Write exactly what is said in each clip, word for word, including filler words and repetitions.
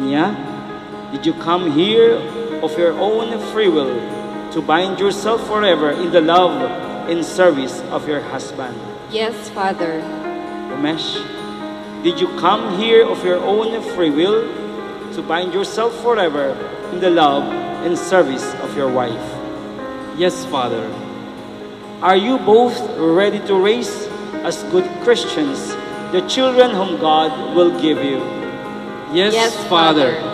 Niña, did you come here of your own free will to bind yourself forever in the love and service of your husband? Yes, Father. Umesh, did you come here of your own free will to bind yourself forever in the love and service of your wife? Yes, Father. Are you both ready to raise as good Christians the children whom God will give you? Yes, Yes, Father. Father.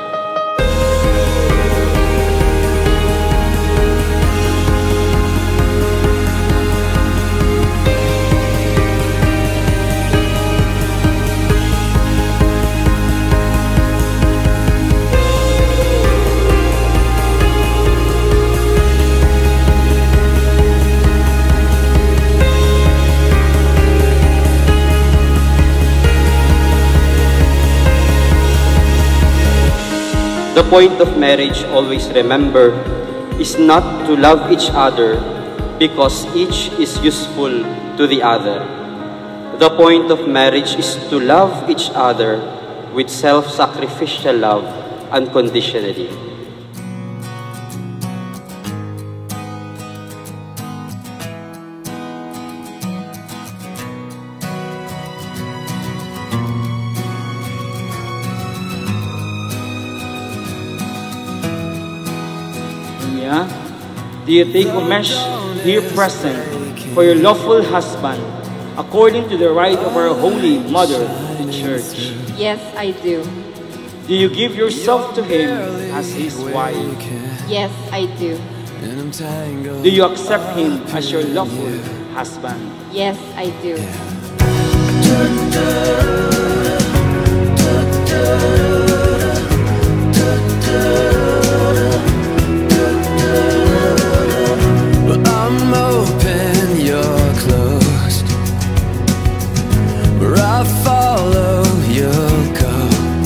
The point of marriage, always remember, is not to love each other because each is useful to the other. The point of marriage is to love each other with self-sacrificial love unconditionally. Niña, do you take Umesh here present for your lawful husband according to the right of our Holy Mother, the Church? Yes, I do. Do you give yourself to him as his wife? Yes, I do. Do you accept him as your lawful husband? Yes, I do. I'm open, you're closed. Where I follow, you'll go.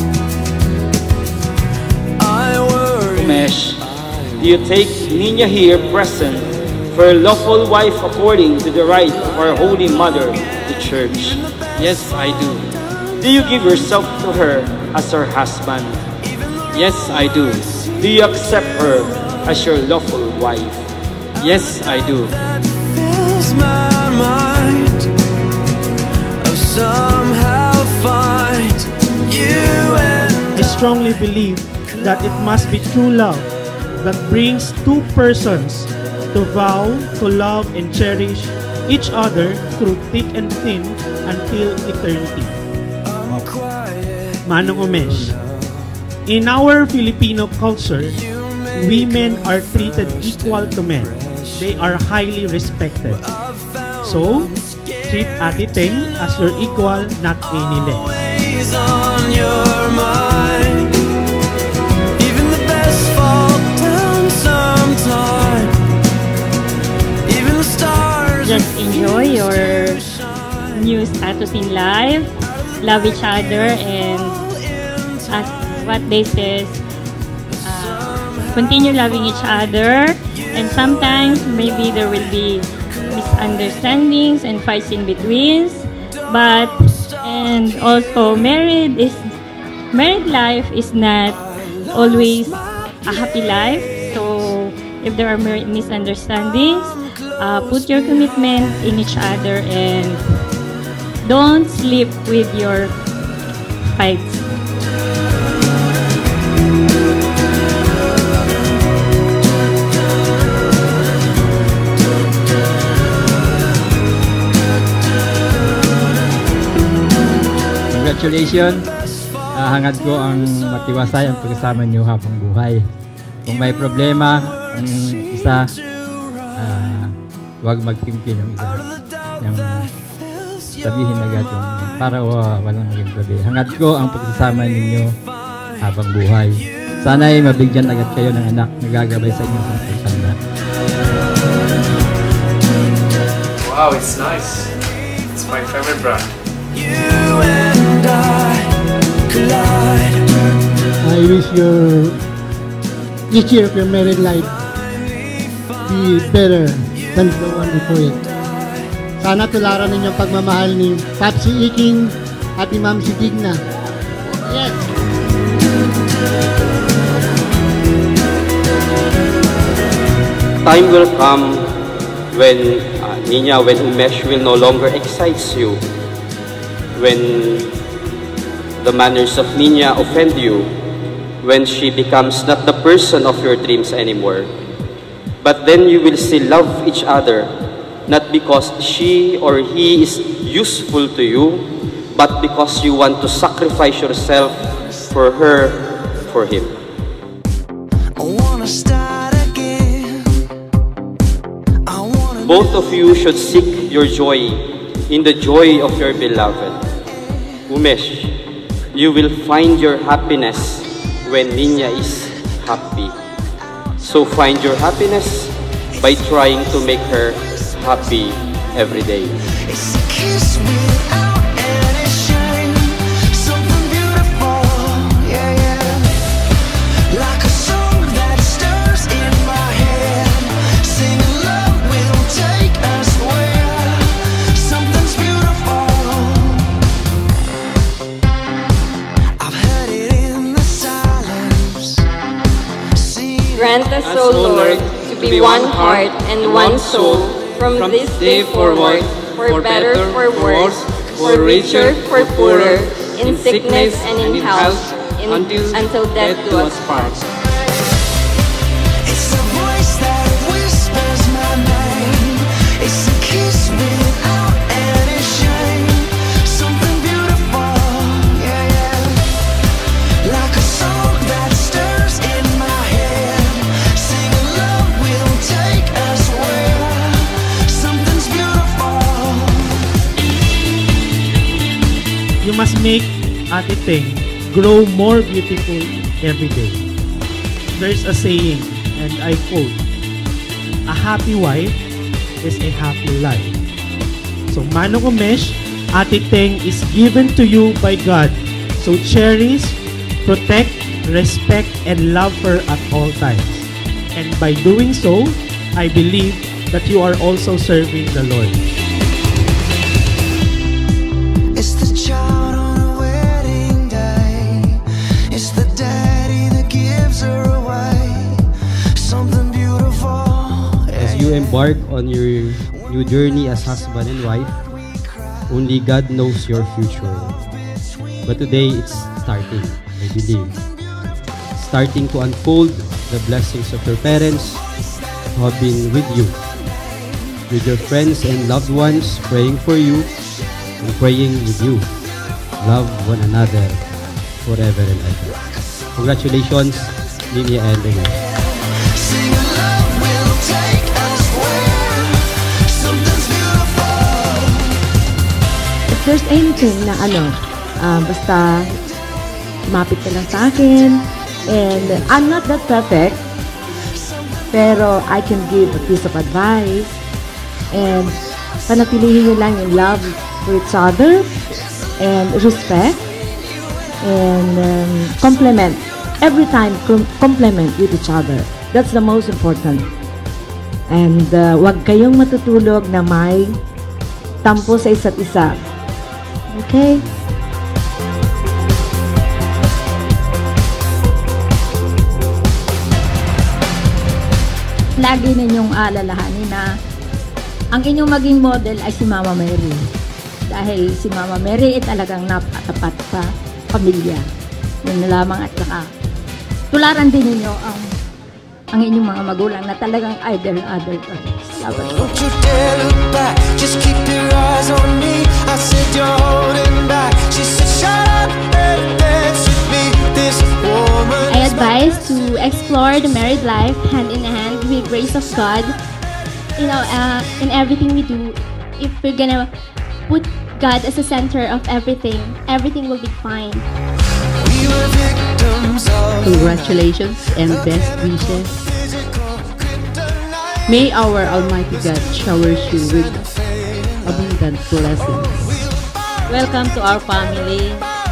I worry. Umesh, do you take Niña here present for a lawful wife according to the right of our Holy Mother, the Church? Yes, I do. Do you give yourself to her as her husband? Yes, I do. Do you accept her as your lawful wife? Yes, I do. That fills my mind. I'll somehow find you and I strongly believe that it must be true love that brings two persons to vow to love and cherish each other through thick and thin until eternity. Manong Umesh, in our Filipino culture, women are treated equal to men. They are highly respected. So, treat Ate Teng as your equal, not any less. always on your mind. Even the best fall down sometime. Even the stars. Just enjoy your new status in life. Love each other, and as what they say, uh, continue loving each other. And sometimes maybe there will be misunderstandings and fights in between. But and also married is married life is not always a happy life. So if there are misunderstandings, uh, put your commitment in each other and don't sleep with your fights. Congratulations! Uh, hangad ko ang matiwasay ang pagkasama niyo habang buhay. Kung may problema ang isa, uh, huwag magpimpi ng isa. Yung sabihin agad yung para uh, walang maging problema. Hangad ko ang pagkasama ninyo habang buhay. Sana'y mabigyan agad kayo ng anak na gagabay sa inyo sa pagsanda. Wow, it's nice. It's my favorite brand. You and I collide. I wish your each year of your married life be better than the one before it. Sana tularan ninyo ang pagmamahal ni Papsi Iking at ni Ma'am si Digna. Yes! Time will come when, uh, Niña, when Umesh will no longer excites you, when the manners of Niña offend you, when she becomes not the person of your dreams anymore. But then you will still love each other, not because she or he is useful to you, but because you want to sacrifice yourself for her, for him. Both of you should seek your joy in the joy of your beloved. Umesh, you will find your happiness when Niña is happy. So find your happiness by trying to make her happy every day. It's a kiss without any shame, something beautiful, yeah, yeah. Like a song that stirs in my head, singing love will take us where something's beautiful. I've heard it in the silence. Grant us, O Lord, to be one heart and one soul from this day forward, for better, for worse, for richer, for poorer, in sickness and in health, in, until death do us part. It's a voice that whispers my name. It's a kiss without any shame, something beautiful, yeah, yeah. Like a song that stirs in my head, singing love will take us where something's beautiful. You must make Ate Teng grow more beautiful every day. There's a saying, and I quote, "A happy wife is a happy life." So Manong Umesh, Ate Teng is given to you by God. So cherish, protect, respect, and love her at all times. And by doing so, I believe that you are also serving the Lord. It's the child on a wedding day. It's the daddy that gives her away, something beautiful. As you embark on your new journey as husband and wife, only God knows your future. But today it's starting, I believe. Starting to unfold the blessings of your parents who have been with you, with your friends and loved ones praying for you and praying with you. Love one another forever and ever. Congratulations, Niña and Umesh. Singing love will take us where something's beautiful. If there's anything na ano, uh, basta lumapit ka lang sa akin, and I'm not that perfect, pero I can give a piece of advice, and panatilihin nyo lang yung love for each other, and respect, and um, compliment. Every time, com compliment with each other. That's the most important. And uh, wag kayong matutulog na may tampo sa isa't isa. Okay? Lagi ninyong alalahanin na ang inyong maging model ay si Mama Mary. Dahil si Mama Mary ay talagang napatapat sa pamilya. Yun na lamang at saka tularan din ninyo ang ang inyong mga magulang na talagang idol other brothers. Don't you dare look back, just keep your eyes on me. I said you're holding back. She said shut up and dance with me. This woman. I advise to explore the married life hand in hand with grace of God. You know, uh, in everything we do, if we're gonna put God as the center of everything, everything will be fine. We were victims of Congratulations and best wishes. May our Almighty God shower you with abundant blessings. Welcome to our family.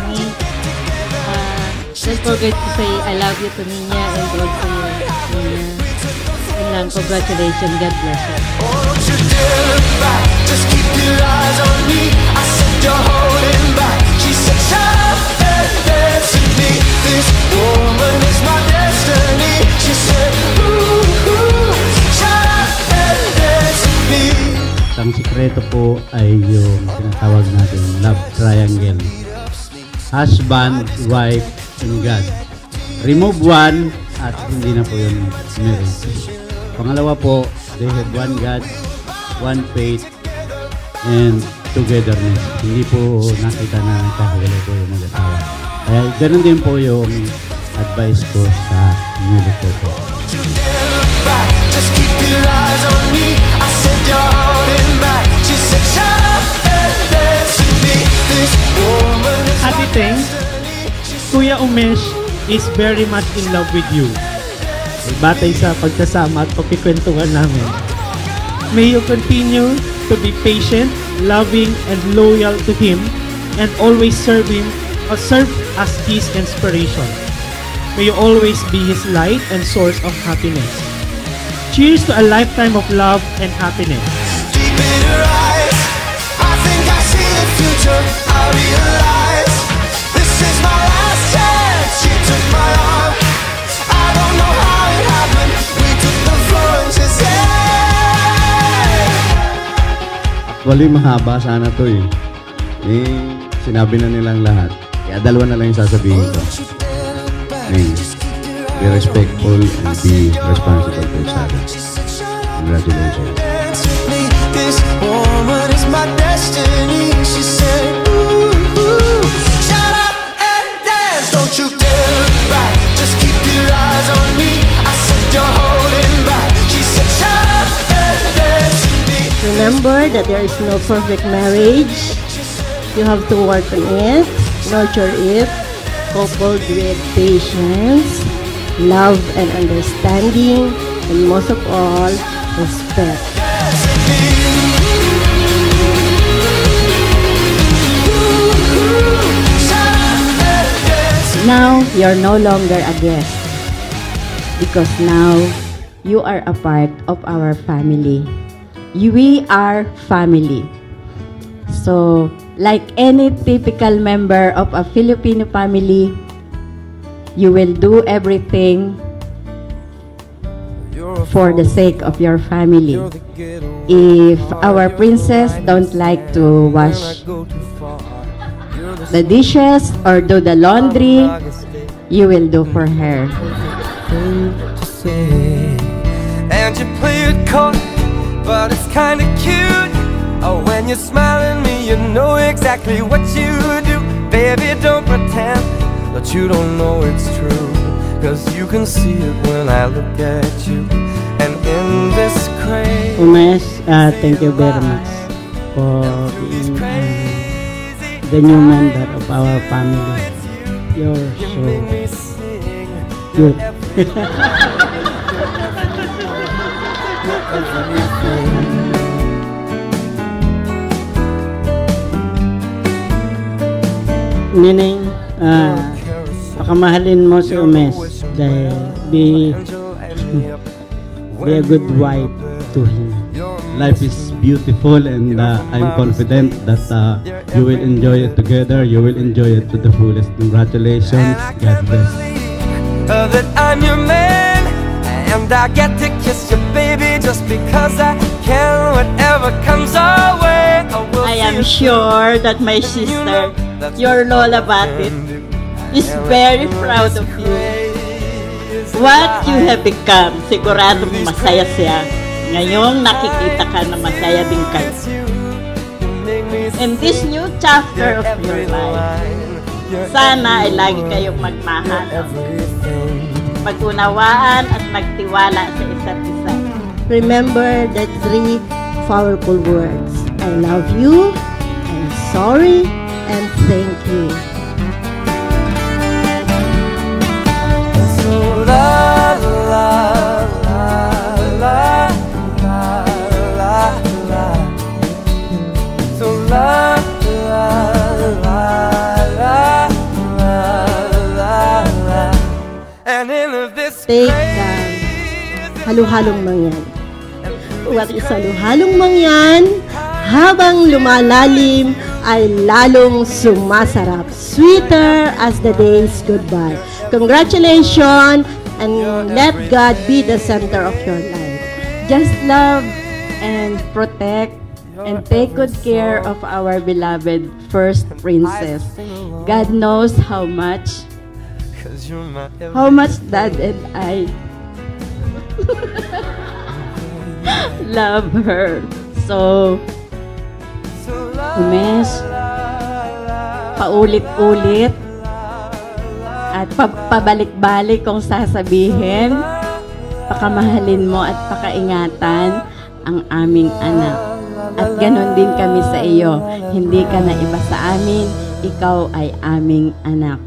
Uh, don't forget to say I love you to Niña and also Niña. And lang, congratulations. God bless you. Don't you dare look back, just keep your eyes on me. I said you're holding back. She said shut up and dance with me. This woman ang sikreto po ay yung tinatawag natin love triangle. Husband, wife, and God. Remove one at hindi na po yung marriage. Pangalawa po, they have one God, one faith, and togetherness. Hindi po nakita na nagkakagalay po yung mag-asawa. Kaya ganun din po yung advice ko sa newly po. Just keep your eyes on me. I said you're holding back. She said shut up and dance with me. This woman is Happy thing, Kuya Umesh is very much in love with you. Batay sa pagkasama at pagkikwentuhan namin. May you continue to be patient, loving, and loyal to him, and always serve him or serve as his inspiration. May you always be his light and source of happiness. Cheers to a lifetime of love and happiness. deep in her eyes. I think I see the future. I realize this is my last chance. She took my arm. I don't know how it happened. We took the floor and she said. Actually, mahaba sana to eh. Eh, sinabi na nilang lahat. Kaya dalawa na lang yung sasabihin ko. Eh, be respectful and be responsible to each other. Congratulations. This woman is my destiny. She said, ooh, ooh, shut up and dance. Don't you dare look back. Just keep your eyes on me. I said you're holding back. She said, shut up and dance with me. Remember that there is no perfect marriage. You have to work on it, nurture it, coupled with patience, love and understanding, and most of all, respect. Now, you're no longer a guest because now you are a part of our family. We are family. So, like any typical member of a Filipino family, you will do everything for the sake of your family. If our princess don't like to wash the dishes or do the laundry, you will do for her. And you play it cold, but it's kinda cute. Oh, when you're smiling at me, you know exactly what you do. Baby, don't pretend that you don't know it's true, 'cause you can see it when I look at you. And in this crazy Umesh, uh, thank you very much for being uh, the new member of our family. You're so good. Nineng, uh, pakamahalin mo si Umesh dahil be, be a good wife to him. Life is beautiful and uh, I'm confident that uh, you will enjoy it together. You will enjoy it to the fullest. Congratulations. God bless. uh, that I'm your man, and I get to kiss you, baby, just because I can. Whatever comes our way, I will I am sure that my sister, your Lola Batit, is very proud of you. What you have become, siguradong masaya siya. Ngayong nakikita ka na masaya din kayo. In this new chapter of your life, sana ay lagi kayong magmahal, mag-unawaan at magtiwala sa isa't isa. Remember the three powerful words. I love you, I'm sorry, and thank you. So la la la la la la la. So la la la la la la la. And in this Take time. Halu-halong mangyan. What is halu-halong mangyan? Habang lumalalim ay lalong sumasarap. Sweeter as the days goodbye. Congratulations and let God be the center of your life. Just love and protect and take good care of our beloved first princess. God knows how much, how much Dad and I love her. So, Umesh, paulit-ulit at pa pabalik-balik kung sasabihin, pakamahalin mo at pakaingatan ang aming anak. At ganon din kami sa iyo. Hindi ka na iba sa amin, ikaw ay aming anak.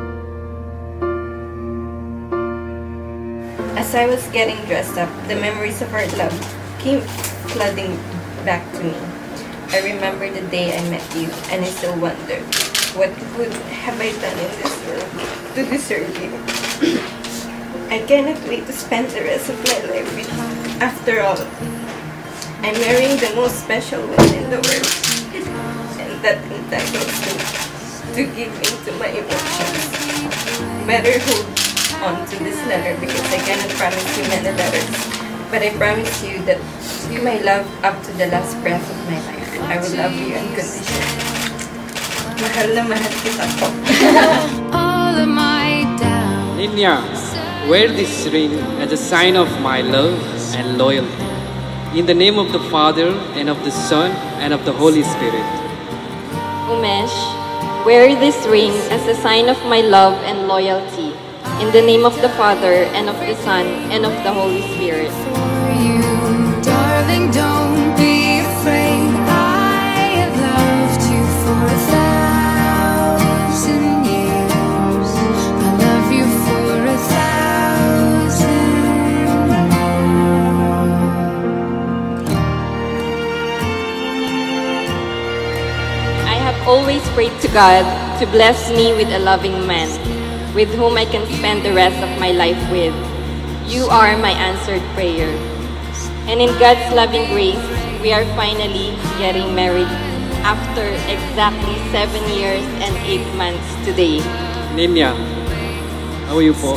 As I was getting dressed up, the memories of our love came flooding back to me. I remember the day I met you, and I still wonder, what good have I done in this world to deserve you? I cannot wait to spend the rest of my life with you. After all, I'm marrying the most special one in the world, and that entitles me to give in to my emotions. Better hold on to this letter because I cannot promise you many letters, but I promise you that my love up to the last breath of my life. I will love you unconditionally. Mahal na mahal kita po. All of my doubts. Niña, wear this ring as a sign of my love and loyalty. In the name of the Father, and of the Son, and of the Holy Spirit. Umesh, wear this ring as a sign of my love and loyalty. In the name of the Father, and of the Son, and of the Holy Spirit. For you, darling, don't be afraid. I have loved you for a thousand years. I love you for a thousand more. I have always prayed to God to bless me with a loving man, with whom I can spend the rest of my life with. You are my answered prayer. And in God's loving grace, we are finally getting married after exactly seven years and eight months today. Niña, how are you po?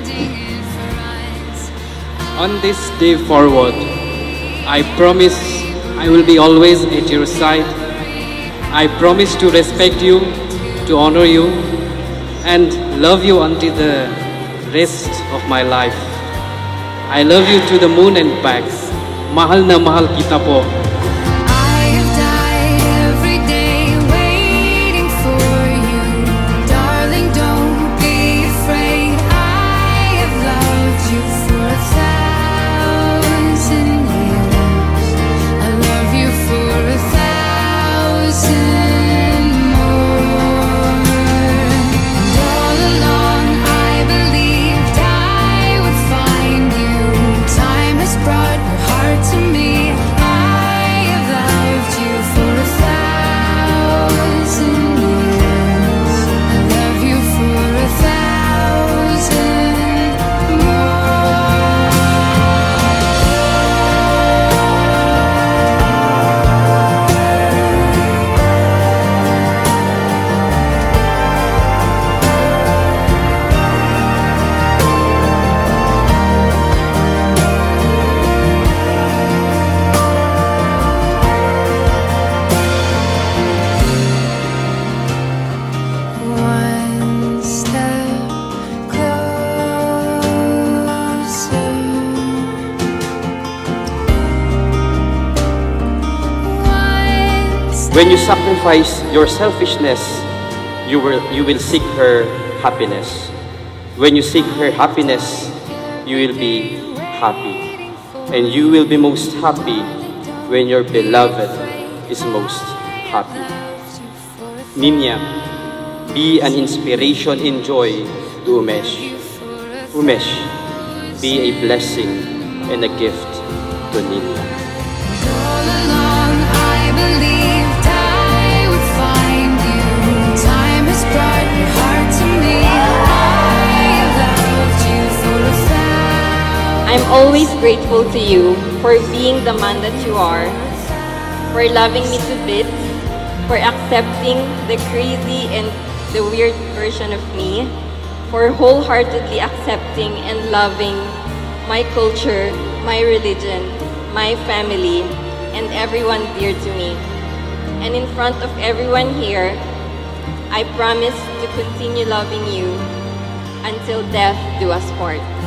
On this day forward, I promise I will be always at your side. I promise to respect you, to honor you, and love you until the rest of my life. I love you to the moon and back. Mahal na mahal kita po. I have died every day waiting for you. Darling, don't be afraid. I have loved you for a thousand years. I love you for a thousand more. And all along I believed I would find you. Time has brought your heart to me. I have loved you for a thousand years. I love you for a thousand more. One step closer. When you sacrifice your selfishness, you will, you will seek her happiness. When you seek her happiness, you will be happy. And you will be most happy when your beloved is most happy. Niña, be an inspiration in joy to Umesh. Umesh, be a blessing and a gift to Niña. All along I believed I would find you. Time has brought your heart to me. I have loved you for a thousand. I'm always grateful to you for being the man that you are, for loving me to bits, for accepting the crazy and the weird version of me, for wholeheartedly accepting and loving my culture, my religion, my family, and everyone dear to me. And in front of everyone here, I promise to continue loving you until death do us part.